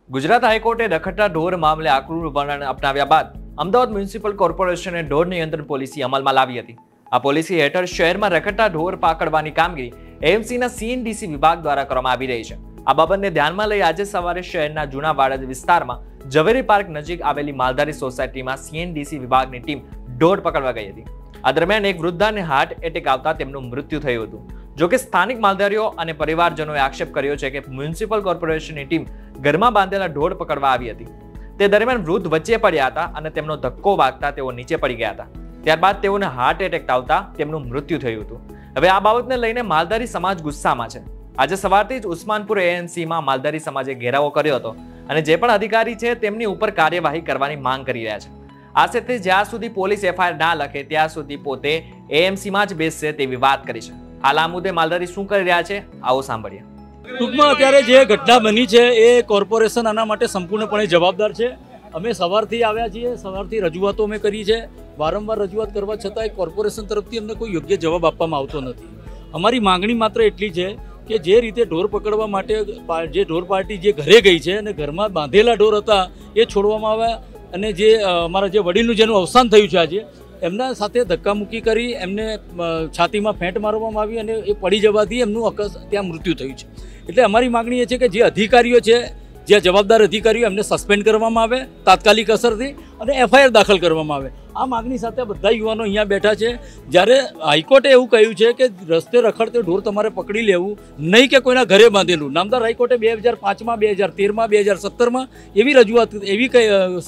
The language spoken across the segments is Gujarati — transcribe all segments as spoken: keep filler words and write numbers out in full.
ગુજરાત હાઈકોર્ટે રખડતા ઢોર મામલે આકરું વલણ અપનાવ્યા બાદ અમદાવાદ મ્યુનિસિપલ કોર્પોરેશને ઢોર નિયંત્રણ પોલિસી અમલમાં લાવી હતી। આ પોલિસી હેઠળ શહેરમાં રખડતા ઢોર પકડવાની કામગીરી એએમસીના સીએનડીસી વિભાગ દ્વારા કરવામાં આવી રહી છે। આ બાબતને ધ્યાનમાં લઈ આજે સવારે શહેરના જૂના વાડજ વિસ્તારમાં ઝવેરી પાર્ક નજીક આવેલી માલધારી સોસાયટીમાં સીએનડીસી વિભાગની ટીમ ઢોર પકડવા ગઈ હતી। આ દરમિયાન એક વૃદ્ધાને હાર્ટ એટેક આવતા તેમનું મૃત્યુ થયું હતું। જોકે સ્થાનિક માલધારીઓ અને પરિવારજનોએ આક્ષેપ કર્યો છે કે મ્યુનિસિપલ કોર્પોરેશનની ટીમ ઘરમાં બાંધેલા ઢોર પકડવા આવી હતી। તે દરમિયાન વૃદ્ધ વચ્ચે પડ્યા હતા અને તેમનો ધક્કો વાગતા તેઓ નીચે પડી ગયા હતા। ત્યારબાદ તેઓને હાર્ટ એટેક આવતા તેમનું મૃત્યુ થયું હતું। હવે આ બાબતને લઈને માલધારી સમાજ ગુસ્સામાં છે। આજે સવારથી જ ઉસ્માનપુર એએમસીમાં માલધારી સમાજે ઘેરાવો કર્યો હતો અને જે પણ અધિકારી છે તેમની ઉપર કાર્યવાહી કરવાની માંગ કરી રહ્યા છે। આ સાથે જ્યાં સુધી પોલીસ એફઆઈઆર ના લખે ત્યાં સુધી પોતે એએમસીમાં જ બેસશે તેવી વાત કરી છે। હાલ આ મુદ્દે માલધારી શું કરી રહ્યા છે આવો સાંભળીએ। ટૂંકમાં અત્યારે જે ઘટના બની છે એ કોર્પોરેશન આના માટે સંપૂર્ણપણે જવાબદાર છે। અમે સવારથી આવ્યા છીએ, સવારથી રજૂઆતો અમે કરી છે, વારંવાર રજૂઆત કરવા છતાં કોર્પોરેશન તરફથી અમને કોઈ યોગ્ય જવાબ આપવામાં આવતો નથી। અમારી માંગણી માત્ર એટલી છે કે જે રીતે ઢોર પકડવા માટે જે ઢોર પાર્ટી જે ઘરે ગઈ છે અને ઘરમાં બાંધેલા ઢોર હતા એ છોડવામાં આવ્યા અને જે અમારા જે વડીલનું જેનું અવસાન થયું છે આજે એમના સાથે ધક્કામુક્કી કરી એમને છાતીમાં ફેંટ મારવામાં આવી અને એ પડી જવાથી એમનું અકસ ત્યાં મૃત્યુ થયું છે। એટલે અમારી માગણી એ છે કે જે અધિકારીઓ છે, જે જવાબદાર અધિકારીઓ એમને સસ્પેન્ડ કરવામાં આવે તાત્કાલિક અસરથી અને એફઆઈઆર દાખલ કરવામાં આવે। આ માગણી સાથે બધા યુવાનો અહીંયા બેઠા છે। જ્યારે હાઈકોર્ટે એવું કહ્યું છે કે રસ્તે રખડતે ઢોર તમારે પકડી લેવું નહીં કે કોઈના ઘરે બાંધેલું। નામદાર હાઈકોર્ટે બે હજાર પાંચમાં બે હજાર તેરમાં બે હજાર સત્તરમાં એવી રજૂઆત એવી કઈ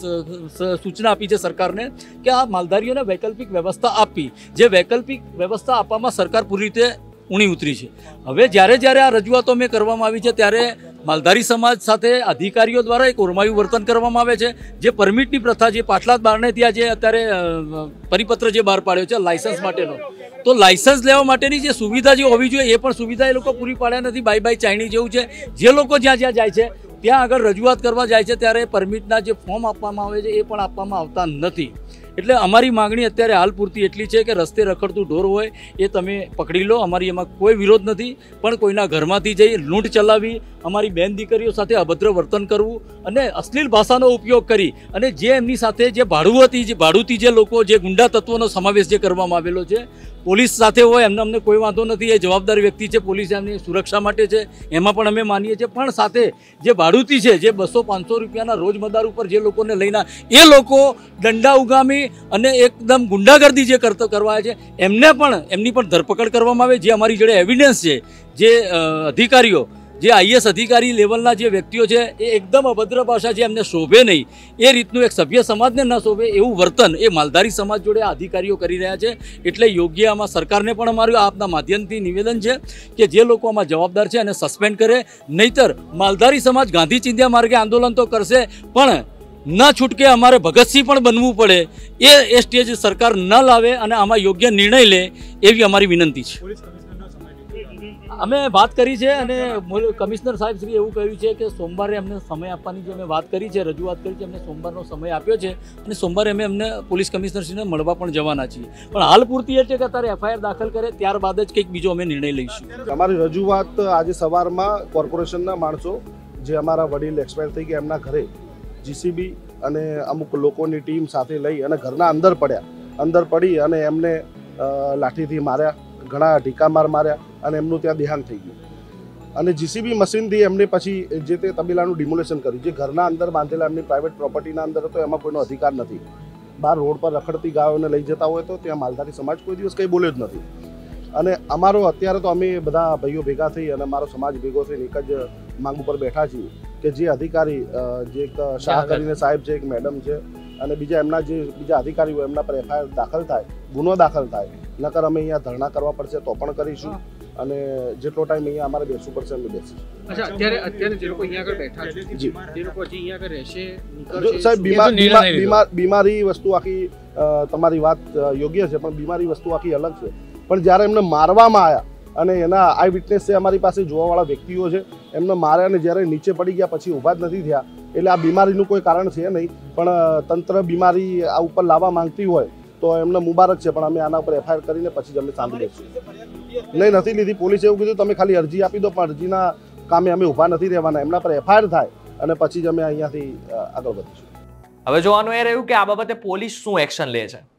સૂચના આપી છે સરકારને કે આ માલધારીઓને વૈકલ્પિક વ્યવસ્થા આપી, જે વૈકલ્પિક વ્યવસ્થા આપવામાં સરકાર પૂરી રીતે ઊણી ઉતરી છે। હવે જ્યારે જ્યારે આ રજૂઆતો મેં કરવામાં આવી છે ત્યારે માલધારી સમાજ સાથે અધિકારીઓ દ્વારા એક ઓરમાયું વર્તન કરવામાં આવે છે। જે પરમિટની પ્રથા જે પાટલા બારણે ત્યાં જે અત્યારે પરિપત્ર જે બહાર પાડ્યો છે લાયસન્સ માટેનો, તો લાયસન્સ લેવા માટેની જે સુવિધા જે હોવી જોઈએ એ પણ સુવિધા એ લોકો પૂરી પાડ્યા નથી। બાય બાય ચાઇની જેવું છે। જે લોકો જ્યાં જ્યાં જાય છે ત્યાં આગળ રજૂઆત કરવા જાય છે ત્યારે પરમિટના જે ફોર્મ આપવામાં આવે છે એ પણ આપવામાં આવતા નથી। એટલે અમારી માગણી અત્યારે હાલ પૂરતી એટલી છે કે રસ્તે રખડતું ઢોર હોય એ તમે પકડી લો, અમારી એમાં કોઈ વિરોધ નથી, પણ કોઈના ઘરમાંથી જઈ લૂંટ ચલાવી, અમારી બેન દીકરીઓ સાથે અભદ્ર વર્તન કરવું અને અશ્લીલ ભાષાનો ઉપયોગ કરી અને જે એમની સાથે જે ભાડુઆતી જે ભાડુતી જે લોકો જે ગુંડા તત્વોનો સમાવેશ જે કરવામાં આવેલો છે, પોલીસ સાથે હોય એમને અમને કોઈ વાંધો નથી, એ જવાબદાર વ્યક્તિ છે, પોલીસ એમની સુરક્ષા માટે છે એમાં પણ અમે માનીએ છીએ, પણ સાથે જે ભાડુતી છે જે બસો પાંચસો રૂપિયાના રોજમદાર ઉપર જે લોકોને લઈને એ લોકો દંડા ઉગામી અને એકદમ ગુંડાગર્દી જે કરતો કરવા છે એમને પણ એમની પણ ધરપકડ કરવામાં આવે। જે અમારી જોડે એવિડન્સ છે, જે અધિકારીઓ જે આઈએસ અધિકારી લેવલના જે વ્યક્તિઓ છે એ એકદમ અભદ્ર ભાષા જે એમને શોભે નહીં એ રીતનું એક સભ્ય સમાજને ન શોભે એવું વર્તન એ માલધારી સમાજ જોડે આ અધિકારીઓ કરી રહ્યા છે। એટલે યોગ્ય આમાં સરકારને પણ અમારું આપના માધ્યમથી નિવેદન છે કે જે લોકો આમાં જવાબદાર છે એને સસ્પેન્ડ કરે, નહીતર માલધારી સમાજ ગાંધી ચિંધ્યા માર્ગે આંદોલન તો કરશે પણ ન છૂટકે અમારે ભગતસિંહ પણ બનવું પડે એ એ સ્ટેજ સરકાર ન લાવે અને આમાં યોગ્ય નિર્ણય લે એવી અમારી વિનંતી છે। અમે વાત કરી છે અને કમિશનર સાહેબ શ્રી એવું કહ્યું છે કે સોમવારે અમને સમય આપવાની જે અમે વાત કરી છે, રજૂઆત કરી છે, અમને સોમવારનો સમય આપ્યો છે અને સોમવારે અમે અમને પોલીસ કમિશનરશ્રીને મળવા પણ જવાના છીએ। પણ હાલ પૂરતી એ છે કે અત્યારે એફઆઈઆર દાખલ કરે ત્યારબાદ જ કંઈક બીજો અમે નિર્ણય લઈશું। અમારી રજૂઆત આજે સવારમાં કોર્પોરેશનના માણસો જે અમારા વડીલ એક્સપાયર થઈ ગયા એમના ઘરે જીસીબી અને અમુક લોકોની ટીમ સાથે લઈ અને ઘરના અંદર પડ્યા, અંદર પડી અને એમને લાઠીથી માર્યા, ઘણા ઢીકા માર માર્યા અને એમનું ત્યાં દેહાંત થઈ ગયું। અને જીસીબી મશીનથી એમને પછી જે તે તબેલાનું ડિમોલેશન કર્યું, જે ઘરના અંદર બાંધેલા એમની પ્રાઇવેટ પ્રોપર્ટીના અંદર હતો એમાં કોઈનો અધિકાર નથી। બહાર રોડ પર રખડતી ગાયોને લઈ જતા હોય તો ત્યાં માલધારી સમાજ કોઈ દિવસ કંઈ બોલ્યો જ નથી। અને અમારો અત્યારે તો અમે બધા ભાઈઓ ભેગા થઈ અને અમારો સમાજ ભેગો થઈને એક જ માંગ ઉપર બેઠા છીએ કે જે અધિકારી જે એક શાહ કરીને સાહેબ છે, એક મેડમ છે અને બીજા એમના જે બીજા અધિકારીઓ એમના પર એફઆઈઆર દાખલ થાય, ગુનો દાખલ થાય, નકર અમે અહીંયા ધરણા કરવા પડશે તો પણ કરીશું અને જેટલો ટાઈમ અહીંયા અમારે બેસવું પડશે અમે બેસીશું। અચ્છા, અત્યારે અત્યારે જે લોકો અહીંયા આગળ બેઠા છે જી જે લોકો હજી અહીંયા આગળ રહેશે જો સાહેબ બીમાર બીમારી વસ્તુ આખી તમારી વાત યોગ્ય છે, પણ બીમારી વસ્તુ આખી અલગ છે। પણ જ્યારે એમને મારવામાં આવ્યા અને એના આઈ વિટનેસ છે અમારી પાસે જોવાવાળા વ્યક્તિઓ છે, એમને માર્યા અને જ્યારે નીચે પડી ગયા પછી ઊભા જ નથી થયા, એટલે આ બીમારીનું કોઈ કારણ છે નહીં। પણ તંત્ર બીમારી આ ઉપર લાવવા માંગતી હોય તો એમને મુબારક છે, પણ અમે આના ઉપર એફઆઈઆર કરીને પછી જ અમે સાંભળી લઈશું। નહીં, નથી લીધી, પોલીસે એવું કીધું તમે ખાલી અરજી આપી દો, પણ અરજીના કામે અમે ઊભા નથી રહેવાના, એમના પર એફઆઈઆર થાય અને પછી જ અમે અહીંયાથી અ, આગળ વધીશું. હવે જોવાનું એ રહ્યું કે આ બાબતે પોલીસ શું એક્શન લે છે.